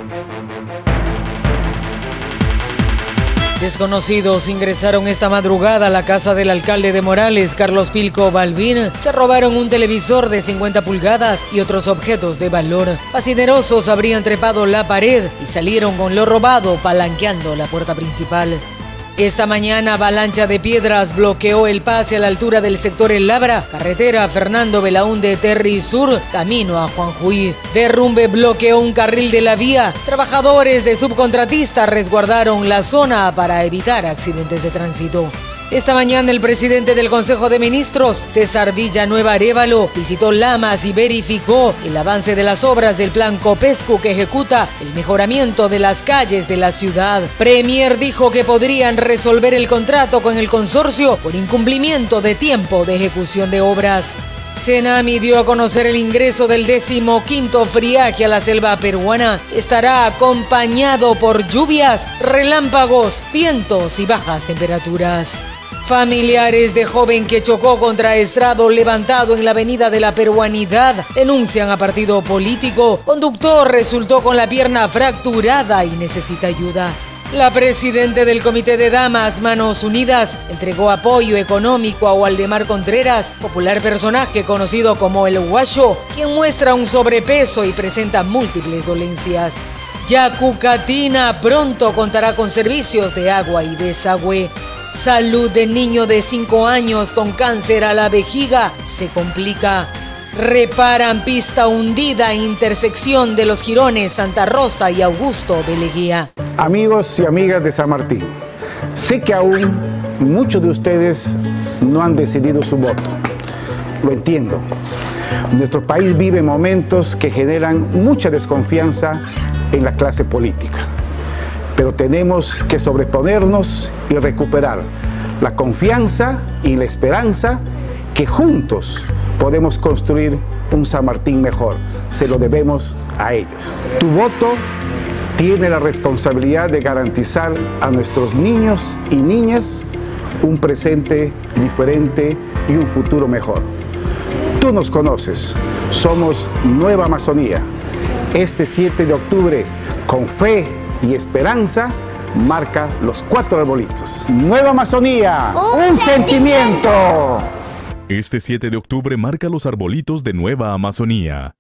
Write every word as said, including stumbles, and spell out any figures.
Desconocidos ingresaron esta madrugada a la casa del alcalde de Morales, Carlos Pilco Balbín. Se robaron un televisor de cincuenta pulgadas y otros objetos de valor. Fascinerosos habrían trepado la pared y salieron con lo robado, palanqueando la puerta principal. Esta mañana, avalancha de piedras bloqueó el pase a la altura del sector El Labra, carretera Fernando Belaúnde Terry Sur, camino a Juanjuy. Derrumbe bloqueó un carril de la vía. Trabajadores de subcontratistas resguardaron la zona para evitar accidentes de tránsito. Esta mañana el presidente del Consejo de Ministros, César Villanueva Arévalo, visitó Lamas y verificó el avance de las obras del plan Copescu que ejecuta el mejoramiento de las calles de la ciudad. Premier dijo que podrían resolver el contrato con el consorcio por incumplimiento de tiempo de ejecución de obras. Senami dio a conocer el ingreso del decimoquinto friaje a la selva peruana. Estará acompañado por lluvias, relámpagos, vientos y bajas temperaturas. Familiares de joven que chocó contra estrado levantado en la avenida de la Peruanidad denuncian a partido político. Conductor resultó con la pierna fracturada y necesita ayuda. La presidenta del Comité de Damas Manos Unidas entregó apoyo económico a Waldemar Contreras, popular personaje conocido como El Guayo, quien muestra un sobrepeso y presenta múltiples dolencias. Yacucatina pronto contará con servicios de agua y desagüe. Salud de niño de cinco años con cáncer a la vejiga se complica. Reparan pista hundida en intersección de los jirones Santa Rosa y Augusto de Leguía. Amigos y amigas de San Martín, sé que aún muchos de ustedes no han decidido su voto. Lo entiendo. Nuestro país vive momentos que generan mucha desconfianza en la clase política. Pero tenemos que sobreponernos y recuperar la confianza y la esperanza que juntos podemos construir un San Martín mejor. Se lo debemos a ellos. Tu voto tiene la responsabilidad de garantizar a nuestros niños y niñas un presente diferente y un futuro mejor. Tú nos conoces, somos Nueva Amazonía. Este siete de octubre, con fe y esperanza, marca los cuatro arbolitos. Nueva Amazonía, un, un sentimiento. Este siete de octubre marca los arbolitos de Nueva Amazonía.